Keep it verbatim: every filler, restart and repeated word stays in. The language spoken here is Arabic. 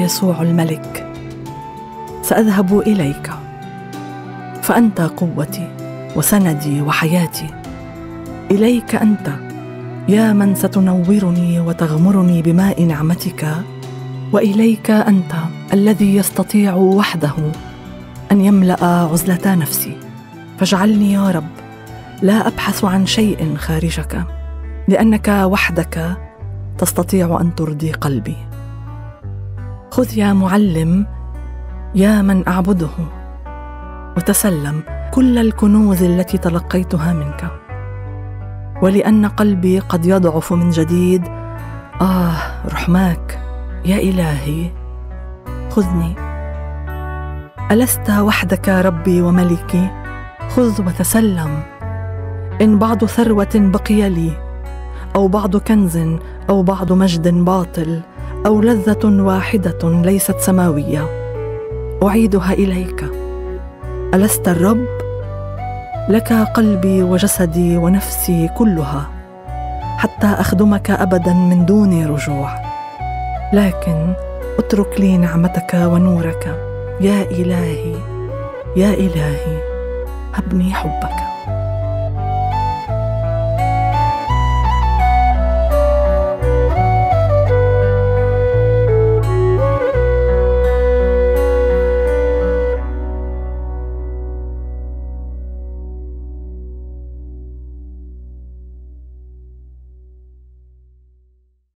يسوع الملك، سأذهب إليك، فأنت قوتي وسندي وحياتي. إليك أنت يا من ستنورني وتغمرني بماء نعمتك، وإليك أنت الذي يستطيع وحده أن يملأ عزلة نفسي. فاجعلني يا رب لا أبحث عن شيء خارجك، لأنك وحدك تستطيع أن ترضي قلبي. خذ يا معلم يا من أعبده، وتسلم كل الكنوز التي تلقيتها منك. ولأن قلبي قد يضعف من جديد، آه رحماك يا إلهي، خذني. ألست وحدك ربي وملكي؟ خذ وتسلم. إن بعض ثروة بقي لي، أو بعض كنز، أو بعض مجد باطل، أو لذة واحدة ليست سماوية، أعيدها إليك. ألست الرب؟ لك قلبي وجسدي ونفسي كلها، حتى أخدمك أبدا من دون رجوع. لكن اترك لي نعمتك ونورك يا إلهي، يا إلهي، هبني حبك.